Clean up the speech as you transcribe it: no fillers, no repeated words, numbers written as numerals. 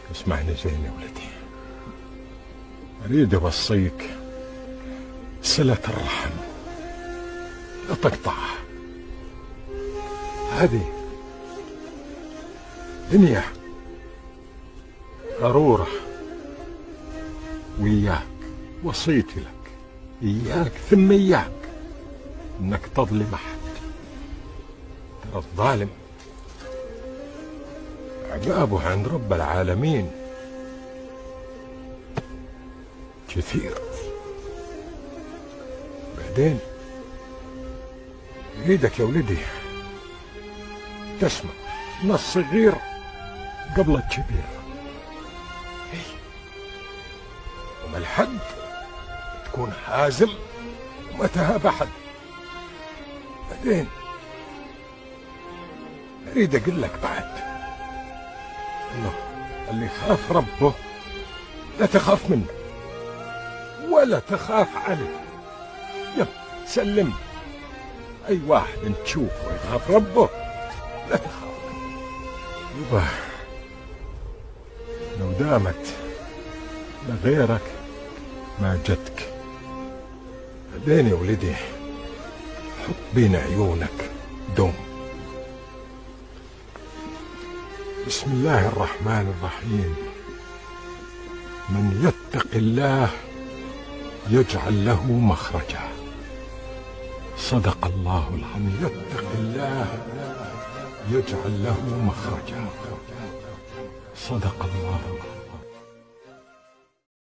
اسمعني زين يا ولدي، أريد أوصيك صلة الرحم لا تقطعها. هذه دنيا غرورة، وإياك وصيتي لك، إياك ثم إياك إنك تظلم أحد. ترى الظالم عقابه عند رب العالمين كثير. بعدين يريدك يا ولدي تسمع ان الصغير قبل الكبير، وما الحد تكون حازم وما تهاب احد. بعدين اريد اقول لك بعد انه اللي يخاف ربه لا تخاف منه ولا تخاف عليه. يلا سلم اي واحد تشوفه يخاف ربه لا تخاف منه. يبا لو دامت لغيرك ما جتك. بعدين يا ولدي حط بين عيونك دم. بسم الله الرحمن الرحيم. من يتق الله يجعل له مخرجا. صدق الله العظيم. يتق الله يجعل له مخرجا. صدق الله العظيم.